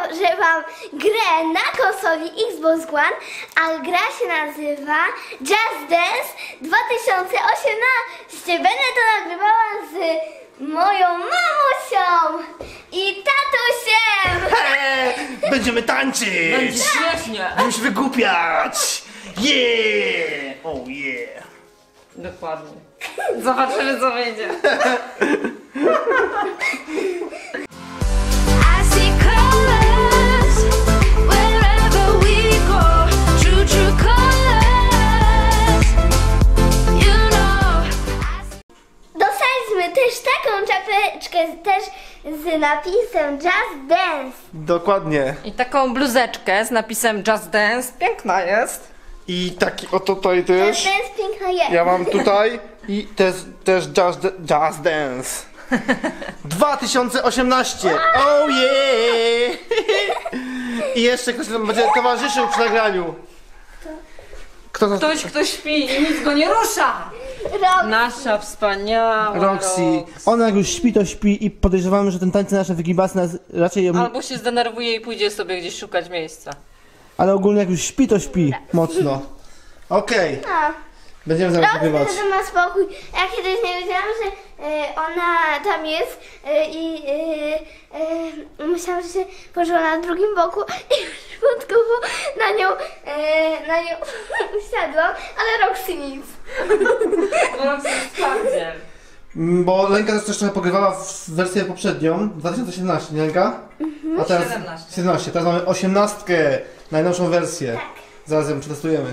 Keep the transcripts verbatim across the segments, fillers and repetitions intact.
pokażę wam grę na konsoli Xbox One, a gra się nazywa Just Dance dwa tysiące osiemnaście. Będę to nagrywała z moją mamusią i tatusiem. He, będziemy tańczyć! Będzie śmiesznie! Będziemy się wygłupiać! Yeah! Oh yeah! Dokładnie. Zobaczymy, co będzie. Dostaliśmy też taką czapeczkę też z napisem Just Dance. Dokładnie. I taką bluzeczkę z napisem Just Dance. Piękna jest. I taki oto tutaj Just też. Dance piękna jest. Ja mam tutaj i też, też Just, Just Dance dwa tysiące osiemnaście. Oh yeah! I jeszcze ktoś nam będzie towarzyszył przy nagraniu. Kto to? Ktoś, kto śpi i nic go nie rusza. Rob. Nasza wspaniała Roxy. Rox. Ona jak już śpi, to śpi i podejrzewamy, że ten tańce nasze wygibasy nas raczej ją... Albo się zdenerwuje i pójdzie sobie gdzieś szukać miejsca. Ale ogólnie jak już śpi, to śpi mocno. Okej, No. będziemy zaraz Rob nagrywać. wtedy ma spokój. Ja kiedyś nie wiedziałam, że e, ona tam jest e, i e, e, myślałam, że się położyła na drugim boku i przypadkowo na nią, e, na nią usiadłam, ale Roxy nic. Rox jest twardziel. Mm, Bo Lenka też trochę pogrywała w wersję poprzednią, dwa tysiące siedemnaście, nie Lenka? A teraz siedemnaście. siedemnaście, teraz mamy osiemnastkę, najnowszą wersję. Tak. Zaraz ją przetestujemy.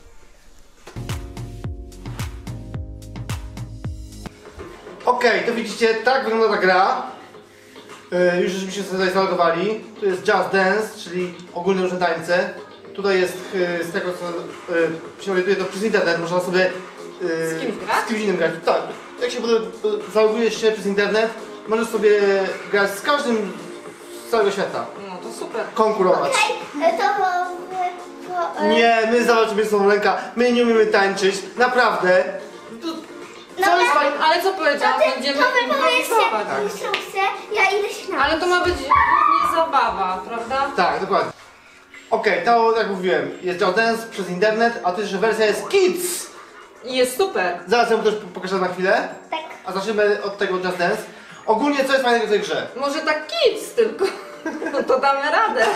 Okej, to widzicie, tak wygląda ta gra. Yy, już żeśmy się tutaj zalogowali. Tu jest Just Dance, czyli ogólne różne tańce. Tutaj jest yy, z tego co yy, się orientuję, to przez internet można sobie yy, Z kimś grać? z kimś innym grać. Tak, jak się pod- zalogujesz się przez internet, możesz sobie grać z każdym z całego świata. No to super. Konkurować. Okej, e, to... to e, Nie, my zawalczymy z tą Lenka, my nie umiemy tańczyć, naprawdę. To, co No jest tak. fajne? Ale co powiedział? To ty, Będziemy to wy powiedzcie improwizować. instrukcję, ja idę się nauczyć. Ale to ma być głównie zabawa, prawda? Tak, dokładnie. Okej, to jak mówiłem, jest Just Dance przez internet, a to jeszcze wersja jest Kids. I jest super. Zaraz ją też pokażę na chwilę, Tak. a zaczniemy od tego Just Dance. Ogólnie co jest fajnego w tej grze? Może tak kids tylko. To damy radę.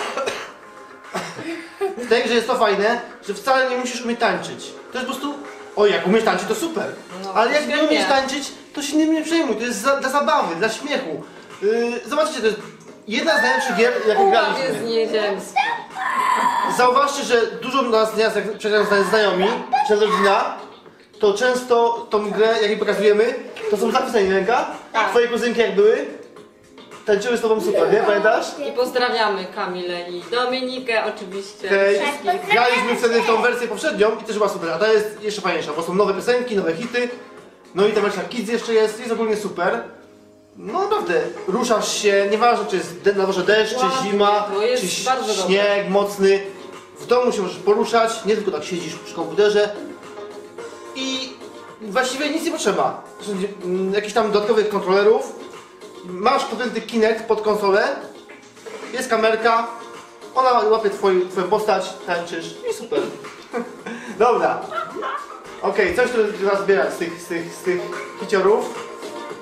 W tej grze jest to fajne, że wcale nie musisz umieć tańczyć. To jest po prostu, o jak umiesz tańczyć to super. No, Ale jak nie świetnie. umiesz tańczyć, to się nim nie przejmuj, to jest za, dla zabawy, dla śmiechu. Yy, zobaczcie, to jest jedna z najlepszych gier, jakie Ułap jest graliśmy. nieziemski. Zauważcie, że dużo nas nieraz, jak przegrałem z znajomi, czy rodzina, to często tą grę, jak jej pokazujemy, to są zapisane ręka. Tak. Twoje kuzynki jak były, tańczyły z tobą super, nie? Pamiętasz? I pozdrawiamy Kamilę i Dominikę oczywiście. Hej. Wszystkich. Graliśmy wtedy w tą wersję poprzednią i też była super, a ta jest jeszcze fajniejsza, bo są nowe piosenki, nowe hity. No i ta wersja Kids jeszcze jest, jest ogólnie super. No naprawdę, ruszasz się, nieważne czy jest de- na dworze deszcz, czy Ładnie, zima, to jest czy bardzo dobre. śnieg mocny. W domu się możesz poruszać, nie tylko tak siedzisz przy komputerze. I właściwie nic nie potrzeba. Zresztą, mm, jakichś tam dodatkowych kontrolerów. Masz podpięty Kinect pod konsolę, jest kamerka, ona łapie twoj, twoją postać, tańczysz i super. Dobra. Okej, coś tu trzeba zbierać z tych, z tych, z tych hiciorów.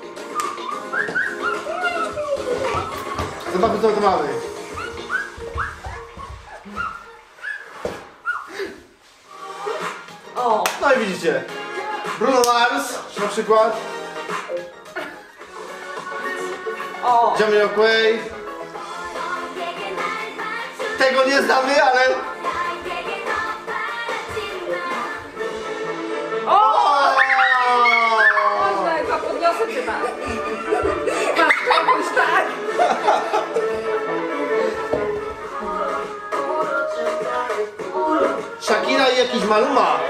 Zobaczmy co to mamy. O, No i widzicie. Bruno Mars na przykład. o. Jamiroquai. Tego nie znamy, ale... O! Można, chyba podniosę cię tak. Masz kogoś tak. Shakira i jakiś Maluma.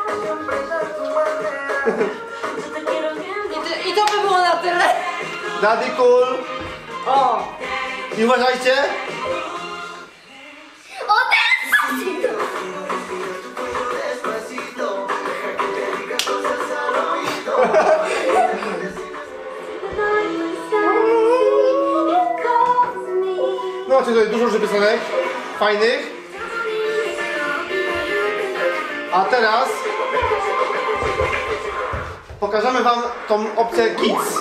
I, ty, I to by było na tyle. Daddy Cool. O! I uważajcie. O, ten! No macie tutaj dużo różnych piosenek, fajnych. A teraz pokażemy wam tą opcję Kids.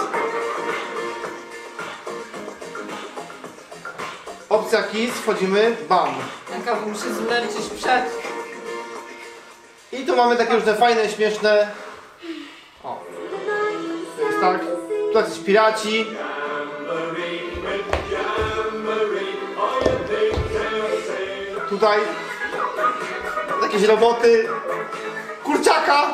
Opcja Kids, wchodzimy, bam. Jaka muszę zlecieć przed. I tu mamy takie różne fajne, śmieszne. O. Jest tak. Tu jacyś piraci. Tutaj jakieś roboty. Kurczaka.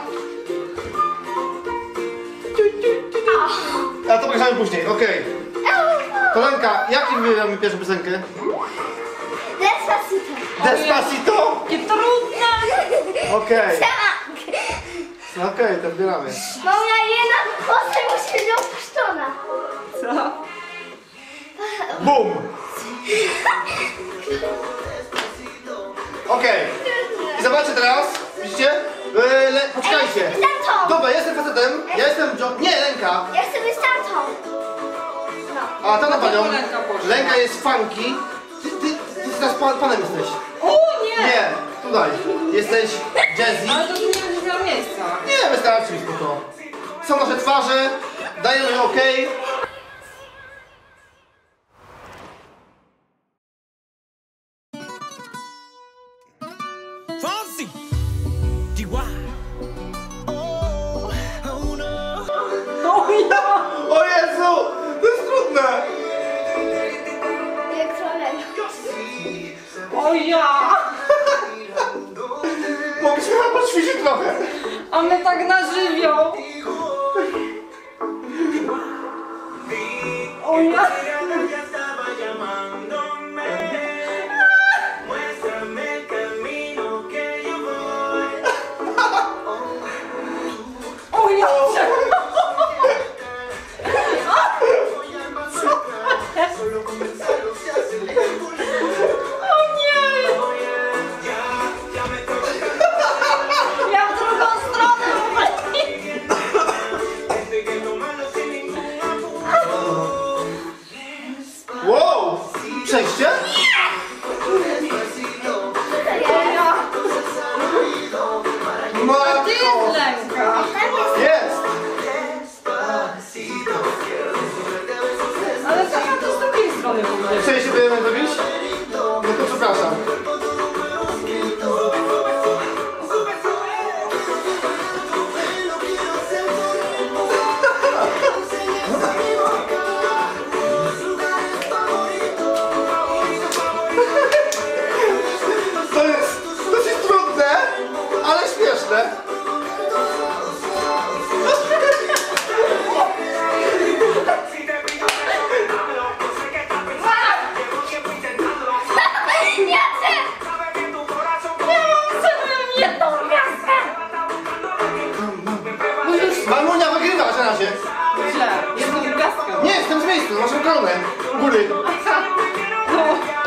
A to pokażemy później, okej. To Lenka, jakim wybieramy pierwszą piosenkę? Despacito. Despacito? Jakie trudne! Okej, Tak. okej, to wybieramy. Moja jedna postać musi być opuszczona. Co? Bum! Okej. I zobaczcie teraz, widzicie? Yy, le, poczekajcie. Ej, tatą. Dobra, ja jestem facetem, ja jestem John... Nie, Lenka. Ja chcę być tatą. No. A tata panią. Lenka poszła. Lenka jest funky. Ty, ty, ty teraz pan, panem jesteś. O nie! Nie, tutaj. Jesteś Jazzy. Ale to tu nie będzie miał miejsca. Nie, wystarczy mi spoko. Są nasze twarze, dajemy OK. Fonzie, D Y. Oh, oh no. O ja! O Jezu, to jest trudne. Jak trochę. O ja! Mogliśmy chyba poćwiczyć trochę. A my tak na żywioł. O ja! O ja! O nie! Ja w drugą stronę w ogóle. Wow, przejście? O ja! Matko. Ty jest Lenka. Jest. Ale co ja to z drugiej strony w ogóle? Przejście będziemy robić? No to przepraszam. To jest dosyć trudne, ale śmieszne. Mamunia wygrywa na razie. Źle, jestem gwiazdką. Nie, jestem z miejsca, masz koronę. U góry. No.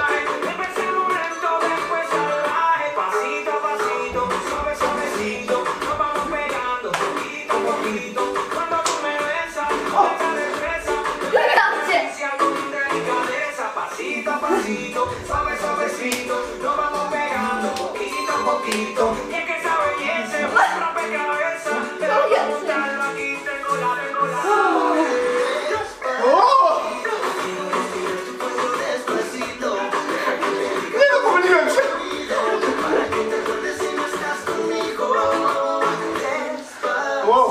O! Nie no, pomyliłem się. Wow.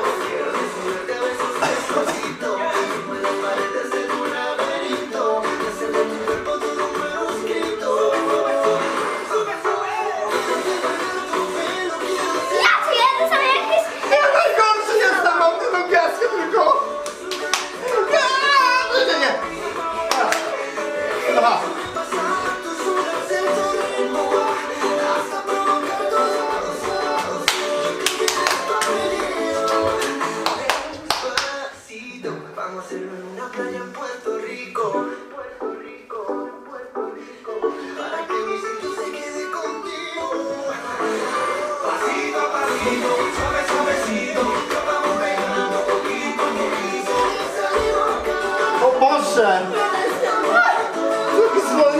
Ja czy ja to są jakieś... Ja najgorszy jestem, mam tę gwiazdkę tylko. Nie, nie, nie. Aha. Vamos a hacerlo en una playa en Puerto Rico. Puerto Rico, Puerto Rico. Para que mi sitio se quede contigo. Pasito a pasito, suave, suavecito. Nos vamos pegando poquito a poquito. O Boże. Jaki zwolniony.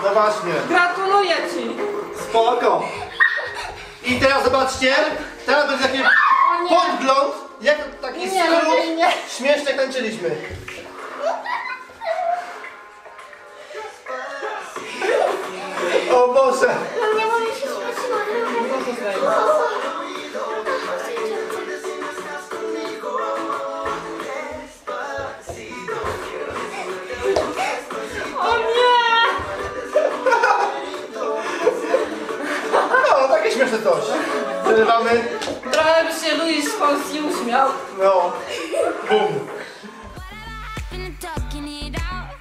No właśnie. Gratuluję ci. Spoko. I teraz zobaczcie, teraz będzie taki podgląd, jak taki Nie, skrót lepiej nie. śmieszny jak tańczyliśmy. O Boże. Nie mogę się śmiać. O nie! No, takie śmieszne coś. Przerywamy. Trochę by się Luis Fonsi uśmiał. No. Bum. Been ducking it out.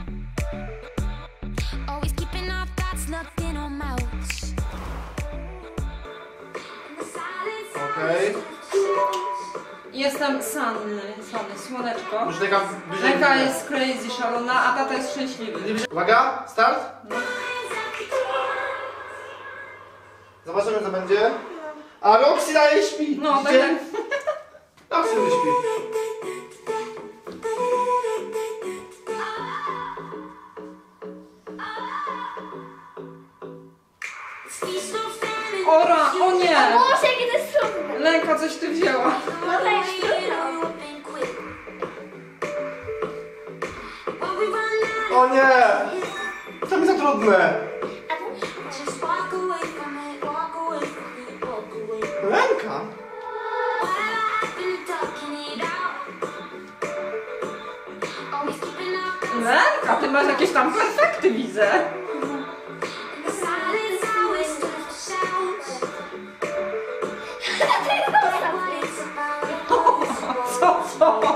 Always keeping our thoughts locked in our mouths. And the silence Okej. Jestem Sunny, Sunny, słoneczko. Już taka bliżej. Ręka jest crazy, szalona, a tata jest szczęśliwy. Uwaga, start. Zobaczymy co będzie. A Roxy dalej śpi. No, tak Widzicie? jak... Roxy nie śpi. feast on famine. Ora, o nie! Boże, jakie to jest trudne. Lenka, coś ty wzięła. No to jest trudne. Up and quick. When we run out, O nie! To mi za trudne. just walk away from it. Walk away from it. Walk away. Ręka? While I've been ducking it out. Always keeping our Lenka, ty masz jakieś tam perfekty, widzę. in the silence. Always turns to sounds. What it's about. Co, co?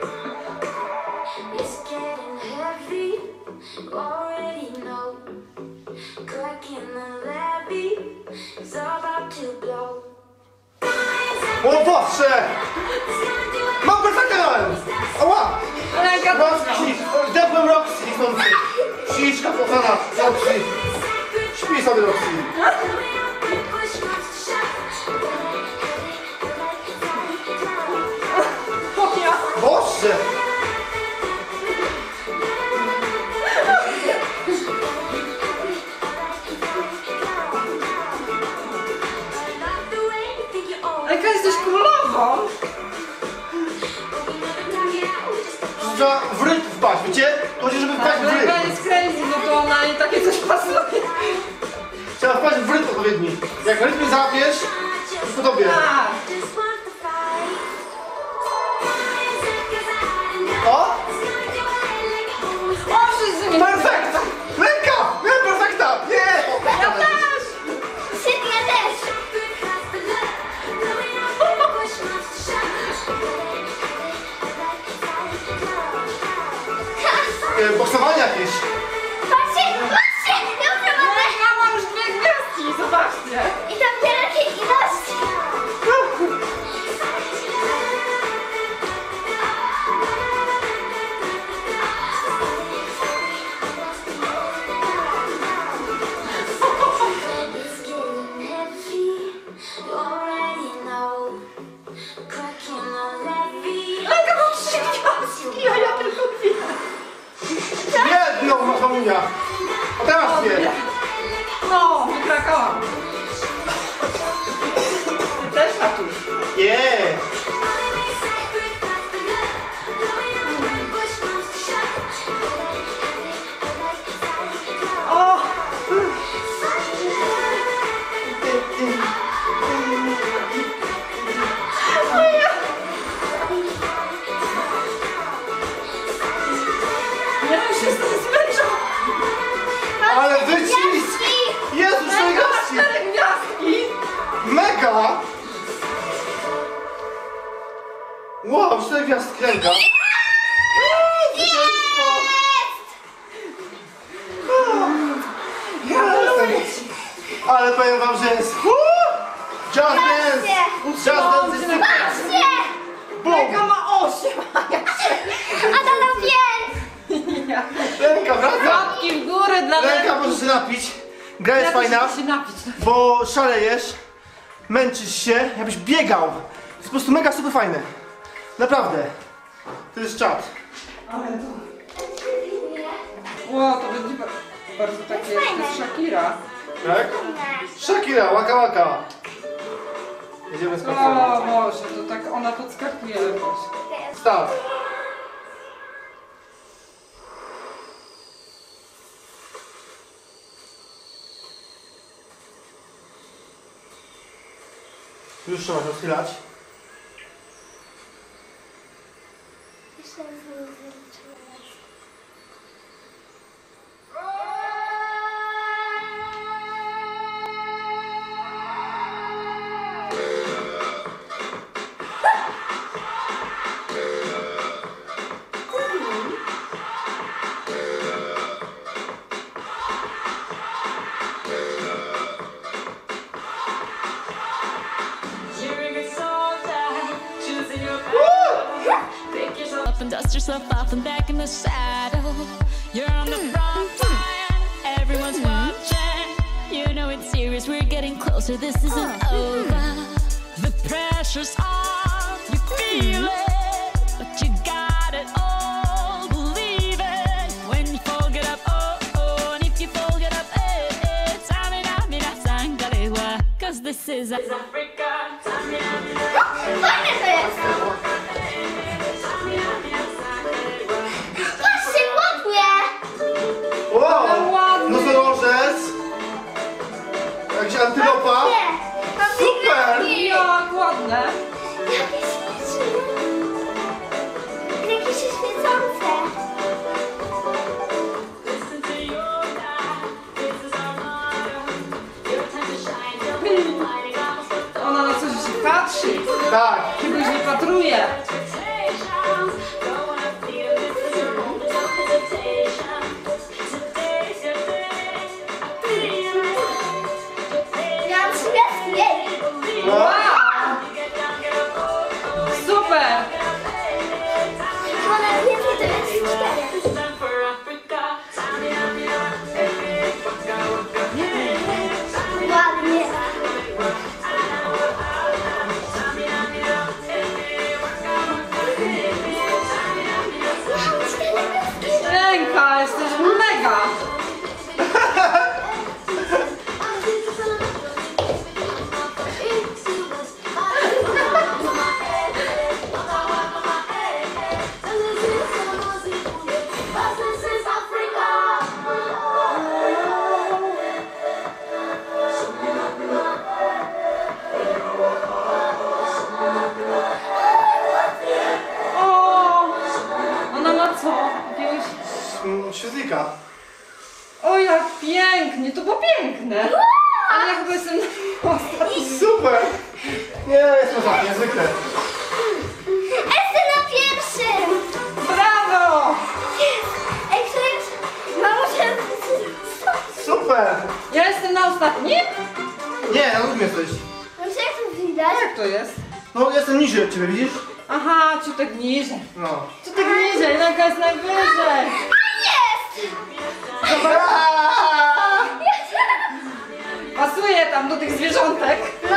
It's getting heavy, you already know. Cracking the levee is about to blow. O Boże! Mam perfekty! Ała! Lenka, Roxy! Zdepłem Roxy! Niechcący! Psiczka kochana! Roxy! Śpi sobie Roxy! o ja. Boże! Lenka, jesteś królową. Trzeba w rytm wpaść, wiecie? To chodzi, żeby wpaść Tak, w Lenka rytm. jest crazy, no to ona i takie coś pasuje. Trzeba wpaść w rytm odpowiedni. Jak w rytmie załapiesz, to po tobie. Tak. O! O, wszyscy mnie... Perfekt! Ręka! Nie, perfekta! Nie! Ja też! Świetnie, ja też. E, Boksowanie jakieś. Patrzcie, patrzcie, dobrze mamy. Lenka ma już dwie gwiazdki, zobaczcie. I tam wielkie ilości. It's getting heavy, you already know. Cracking the levee. Lenka ma trzy gwiazdki, a ja tylko dwie. Jedną masz mamunia. A teraz dwie. No, wykrakałam. Ty też, tatuś. Nie. O! Ja już jestem zmęczona. Ale wycisk! Jezus, Lenka ma najgości! cztery gwiazdki. Mega! Wow, cztery gwiazdki ręka. Ale powiem wam, że jest... Just Dance! Just Dance jest super! Patrzcie, Lenka Bum! ma osiem, a ja a tata pięć. ja. Ręka, wraca! Łapki w górę dla Ręka, możesz się napić. Gra jest Ja też fajna, chcę się napić. bo szalejesz, męczysz się, jakbyś biegał. To jest po prostu mega super fajne. Naprawdę. To jest czat. Ale to... Ło, to będzie... bardzo takie, jest to jest fajne. Shakira. Tak? Shakira, łaka łaka. Jedziemy z O kontrolą. Boże, to tak ona podskakuje jakoś. Start. Już trzeba się odchylać. Jeszcze raz nie zobaczyłam. You're a good soldier, choosing your battle. Pick yourself up and dust yourself off and back in the saddle. You're on the front line, everyone's watching. You know it's serious, we're getting closer, this isn't over. The pressure's on, you feel it, but you got it all, believe it. When you fold it up, oh, oh, and if you fold it up, eh, eh, tamina, mina, sangalewa, cause this is Africa. Fajne to jest! Patrzcie, ładnie! Wow! ładny. Nosorożec! Jakaś antylopa! Nie! Mam Super! pięknie. Jak ładne. Jakie śliczne! Jakie się świecące! Listen to your God, this is our motto. Your time to shine, don't be blinding, almost looked Ona na coś się patrzy. Tak! Czegoś wypatruje. expectations. Don't wanna feel this is your moment, no hesitation. Today's your day, I feel it. Ja mam trzy gwiazdki, jej! No. Wow! You get down, get up, oh, oh, Super! Chyba najwięcej to jest cztery. it's time for Africa. Tamia, mia, eh, eh, waka, waka, eh, eh, Ładnie. Ręka, jesteś mega! O! Ona ma co? Jakiegoś... Mm, Świetlika. O, jak pięknie! To było piękne! Ale ja chyba jestem na ostatnim. Super! Nie, jest to niezwykle. Jestem na pierwszym! Brawo! Ej, któryś... Mamusia... Super! Ja jestem na ostatnim? Nie, na drugim jesteś. No czy jak to widać? Jak to jest? No, jestem niżej od ciebie, widzisz? Aha, ciutek niżej. No. Ciutek niżej, ręka jest najwyżej. Jest! Pasuje tam do tych zwierzątek. No!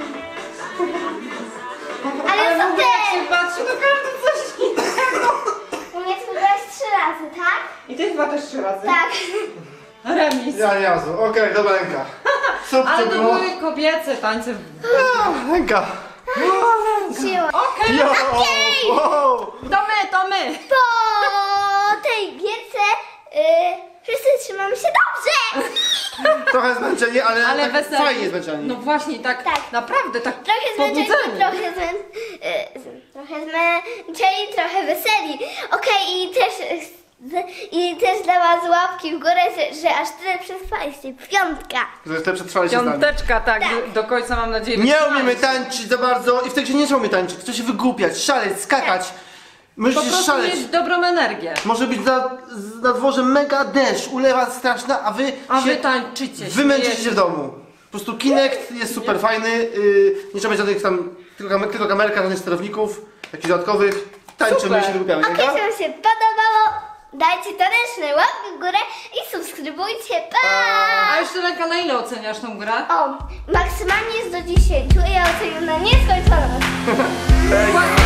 Ale co mówię, ty? jak się patrzy, to każdy coś innego. U mnie spróbowałaś trzy razy, tak? I ty chyba też trzy razy. Tak. Remis. Ja nie razu. Okej, dobra ręka. Super Ale to było. były kobiece tańce. A, Ręka. Siła. Okej, Jo! Okej. Wow! to my, to my. Po tej gierce yy, wszyscy trzymamy się dobrze! Trochę zmęczeni, ale, Ale tak weselnie. fajnie zmęczeni. No właśnie, tak, Tak. naprawdę, tak Trochę zmęczeni, pobudzeni. trochę zmę... Yy, z- trochę zmęczeni, trochę weseli. Okej, i też... yy, z- I też dla was łapki w górę, że, że aż tyle przetrwaliście. Piątka! Że te przetrwaliście z nami. Piąteczka, tak, Tak. do, do końca mam nadzieję. Nie wytrzymaliście. umiemy tańczyć za bardzo i w tej grze nie trzeba umieć tańczyć. Trzeba się wygłupiać, szaleć, skakać. Po Musisz prostu szaleć. mieć dobrą energię. Może być na, z- na dworze mega deszcz, ulewa straszna, a wy A się wy tańczycie. wymęczycie śmiejecie. się w domu. Po prostu Kinect jest super fajny, yy, nie trzeba mieć żadnych tam, tylko, kamer, tylko kamerka, żadnych sterowników, jakichś dodatkowych. Tańczymy Super. i się wygłupiamy, Okej, prawda? okay, się podobało, dajcie taneczne łapki w górę i subskrybujcie. Pa! A jeszcze Lenka, na ile oceniasz tą grę? O, maksymalnie jest do dziesięciu, ja oceniam na nieskończoność. Ładnie.